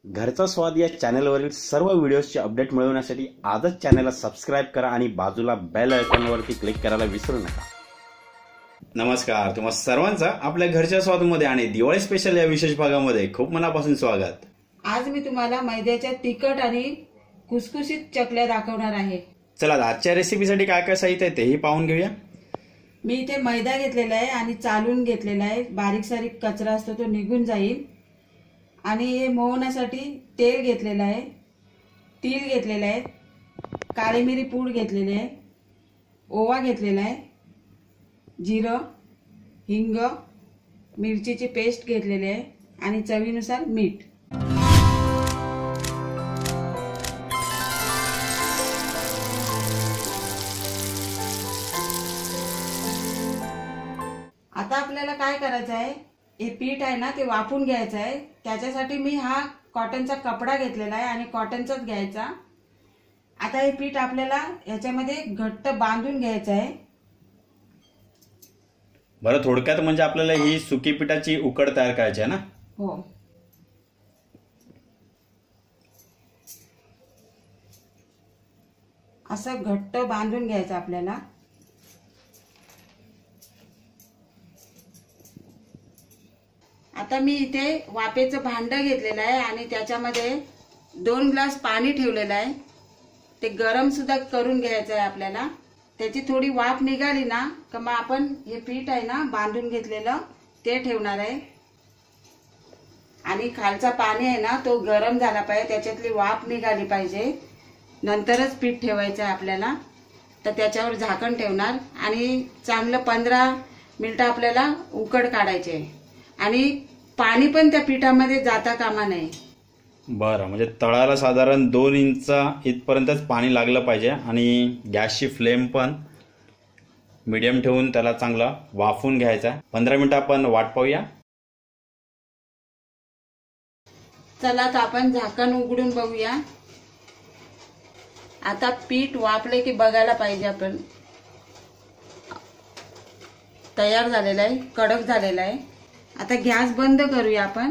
घरचा स्वाद या चॅनलवरील सर्व व्हिडिओजचे अपडेट मिळवण्यासाठी आजच चॅनलला सबस्क्राइब करा आणि बाजूला बेल आयकॉनवरती क्लिक करायला विसरू नका। नमस्कार, तुम्हा सर्वांचं आपल्या घरच्या स्वादमध्ये आणि दिवाळी स्पेशल या विशेष भागामध्ये खूप मनापासून स्वागत। आज मी तुम्हाला मैद्याच्या तिखट आणि कुसकुशीत चकल्या दाखवणार आहे। चला आजच्या रेसिपीसाठी काय काय साहित्य आहे तेही पाहून घेऊया। मी इथे मैदा घेतलेला आहे आणि चालून घेतलेला आहे, बारीक सारीक कचरा असतो तो निघून जाईल। आणि हे मोहण्यासाठी तेल घेतलेलं आहे, तीळ घेतलेले आहे, काळी मिरी पूड घेतलेली आहे, ओवा घेतलेला आहे, जिरं, हिंग, मिरचीची पेस्ट घेतलेली आहे आणि चवीनुसार मीठ। आता आपल्याला काय करायचं आहे, हे पीठ आहे ना ते वाफून घ्यायचं आहे। त्याच्यासाठी मी हा कॉटनचा कपडा घेतलेला आहे आणि कॉटनचाच घ्यायचा। आता हे पीठ आपल्याला याच्यामध्ये घट्ट बांधून घ्यायचं आहे। बरं, थोडक्यात म्हणजे आपल्याला ही सुकी पिठाची उकड तयार करायची आहे ना? हो। असं घट्ट बांधून घ्यायचं आपल्याला। आता मी इथे वाफेचं भांड घेतलेलं आहे आणि त्याच्यामध्ये 2 ग्लास पाणी ठेवलेलं आहे। ते गरम सुद्धा करून घ्यायचं आहे आपल्याला। त्याची थोडी वाफ निघाली ना की मग आपण हे पीठ आहे ना बांधून घेतलेलं ते ठेवणार आहे। आणि खालचा पाणी आहे ना तो गरम झाला पाहिजे, त्याच्यातली वाफ निघाली पाहिजे, नंतरच पीठ ठेवायचं आहे आपल्याला। तर त्याच्यावर झाकण ठेवणार आणि चांगलं 15 मिनिटं आपल्याला उकड काढायची आहे आणि पाणी पण त्या पिठामध्ये जाता कामा नये। बरं, म्हणजे तळाला साधारण 2 इंच इथपर्यंतच पाणी लागलं पाहिजे आणि गॅसची फ्लेम पण मीडियम ठेवून त्याला चांगलं वाफून घ्यायचं। 15 मिनिटं आपण वाट पाहूया। चला तर आपण झाकण उघडून बघूया। आता पीठ वाफले की बघायला पाहिजे आपण। तयार झालेलं आहे, कडक झालेलं आहे। आता गॅस बंद करूया आपण।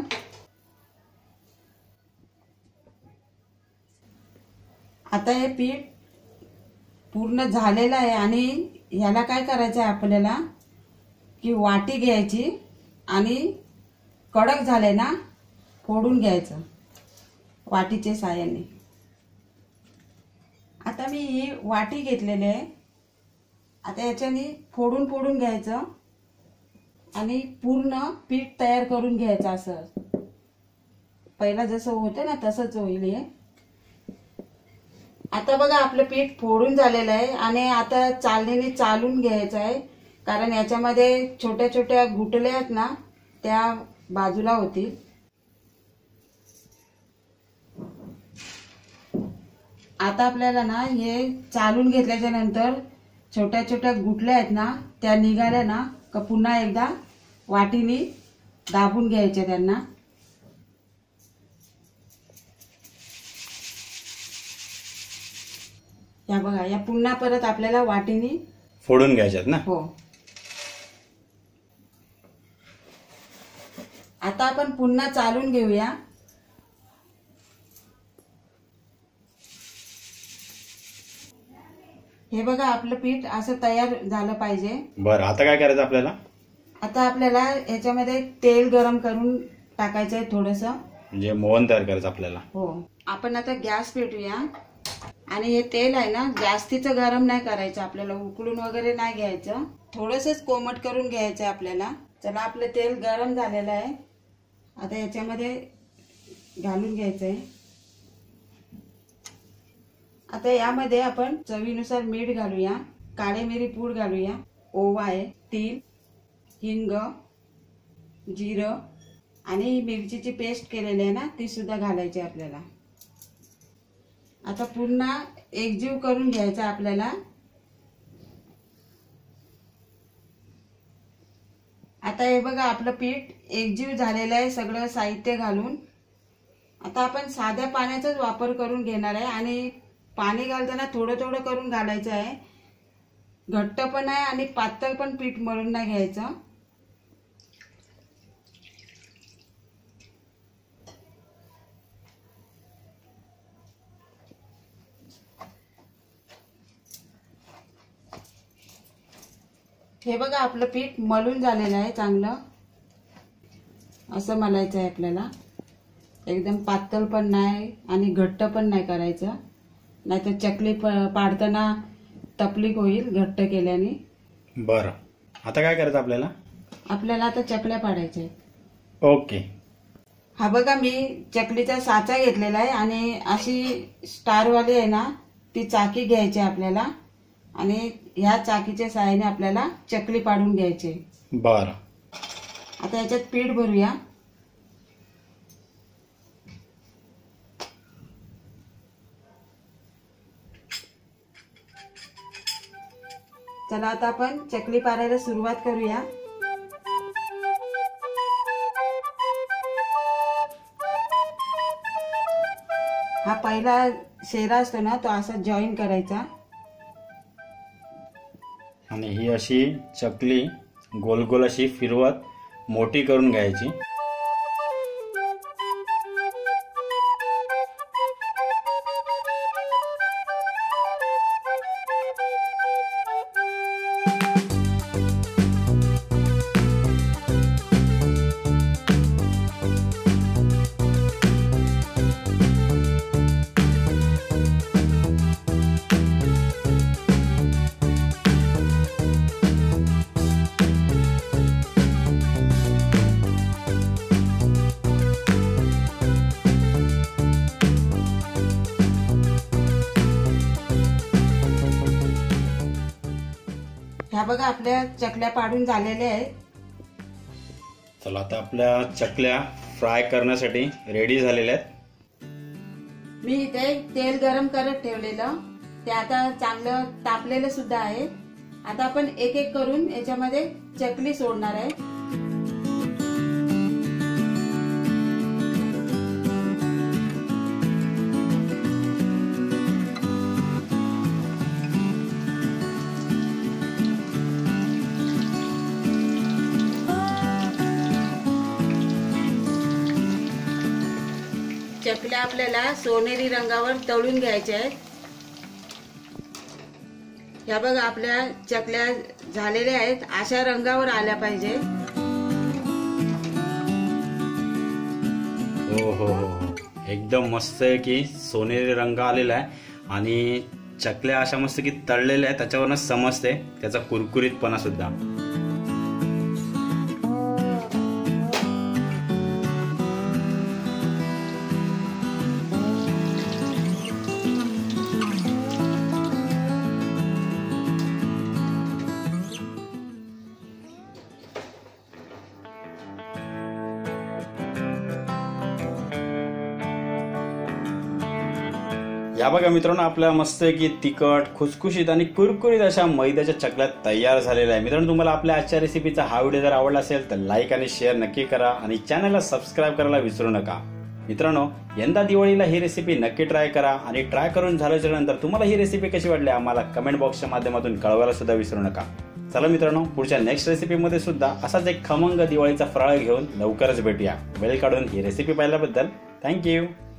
आता हे पीठ पूर्ण झालेलं आहे आणि ह्याला काय करायचं आहे आपल्याला की वाटी घ्यायची आणि कडक झाले ना फोडून घ्यायचं वाटीच्या साहाय्याने। आता मी ही वाटी घेतलेली आहे, आता याच्याने फोडून फोडून घ्यायचं आणि पूर्ण पीठ तयार करून घ्यायचं। असं पहिला जसं होतं ना तसंच होईल हे। आता बघा आपलं पीठ फोडून झालेलं आहे आणि आता चालणीने चालून घ्यायचं आहे, कारण याच्यामध्ये छोट्या छोट्या गुठल्या आहेत ना त्या बाजूला होतील। आता आपल्याला ना हे चालून घेतल्याच्या नंतर छोट्या छोट्या गुठल्या आहेत ना त्या निघाल्या ना का पुन्हा एकदा वाटीने दाबून घ्यायचे त्यांना। या बघा, या पुन्हा परत आपल्याला वाटीने फोडून घ्यायच्यात ना? हो। आता आपण पुन्हा चालून घेऊया। हे बघा आपलं पीठ असं तयार झालं पाहिजे। बरं, आता काय करायचं आपल्याला? आता आपल्याला याच्यामध्ये तेल गरम करून टाकायचं आहे थोडंसं, म्हणजे मोहन तयार करायचं आपल्याला। हो। आपण आता गॅस पेटूया आणि हे तेल आहे ना जास्तीचं गरम नाही करायचं आपल्याला, उकळून वगैरे नाही घ्यायचं, थोडंसंच कोमट करून घ्यायचं आपल्याला। चला आपलं तेल गरम झालेलं आहे, आता याच्यामध्ये घालून घ्यायचं आहे। आता यामध्ये आपण चवीनुसार मीठ घालूया, काळी मिरी पूड घालूया, ओवा आहे, तीळ, हिंग, जिरं आणि मिरचीची पेस्ट केलेली आहे ना ती सुद्धा घालायची आपल्याला। आता पुन्हा एकजीव करून घ्यायचा आपल्याला। आता हे बघा आपलं पीठ एकजीव झालेलं आहे सगळं साहित्य घालून। आता आपण साध्या पाण्याचाच वापर करून घेणार आहे आणि पाणी घालताना थोडं थोडं करून घालायचं आहे। घट्ट पण आहे आणि पातळ पण पीठ मळून नाही घ्यायचं। हे बघा आपलं पीठ मळून झालेलं आहे चांगलं. असं मलायचं आहे आपल्याला. एकदम पातळ पण नाही आणि घट्ट पण नाही करायचं, नाहीतर चकली पाडताना तपलीक होईल घट्ट केल्याने. बरं, आता काय करायचं आपल्याला? आपल्याला आता चकल्या पाडायच्या आहेत. ओके. हा बघा मी चकलीचा साचा घेतलेला आहे आणि अशी स्टारवाली आहे ना ती चाकी घ्यायची आपल्याला आणि ह्या चाकीच्या साहाय्याने आपल्याला चकली पाडून घ्यायची. बरं, आता याच्यात पीठ भरूया. चला आता आपण चकली पाडायला सुरुवात करूया. हा पहिला शेरा असतो ना तो असा जॉईन करायचा आणि ही अशी चकली गोल गोल अशी फिरवत मोठी करून घ्यायची. ह्या बघा आपल्या चकल्या पाडून झालेल्या आहेत. चला आता आपल्या चकल्या फ्राय करण्यासाठी रेडी झालेल्या आहेत. मी इथे तेल गरम करत ठेवलेलं ते आता चांगलं तापलेलं सुद्धा आहे. आता आपण एक एक करून याच्यामध्ये चकली सोडणार आहे. चकल्या आपल्याला सोनेरी रंगावर तळून घ्यायच्या आहेत. या बघा आपल्या चकल्या झालेल्या आहेत, अशा रंगावर आल्या पाहिजे. हो हो हो, एकदम मस्त आहे की सोनेरी रंग आलेला आहे आणि चकल्या अशा मस्त की तळलेल्या आहेत, त्याच्यावरच समजते त्याचा कुरकुरीतपणा सुद्धा. या बघा मित्रांनो, आपल्या मस्त की तिखट खुसखुशीत आणि कुरकुरीत अशा मैद्याच्या चकल्या तयार झालेल्या आहे. मित्रांनो, तुम्हाला आपल्या आजच्या रेसिपीचा हा व्हिडिओ जर आवडला असेल तर लाईक आणि शेअर नक्की करा आणि चॅनलला सबस्क्राईब करायला विसरू नका. मित्रांनो, यंदा दिवाळीला ही रेसिपी नक्की ट्राय करा आणि ट्राय करून झाल्याच्या नंतर तुम्हाला ही रेसिपी कशी वाटली आम्हाला कमेंट बॉक्सच्या माध्यमातून कळवायला सुद्धा विसरू नका. चला मित्रांनो, पुढच्या नेक्स्ट रेसिपीमध्ये सुद्धा असाच एक खमंग दिवाळीचा फराळ घेऊन लवकरच भेटूया. वेळ काढून ही रेसिपी पाहिल्याबद्दल थँक्यू.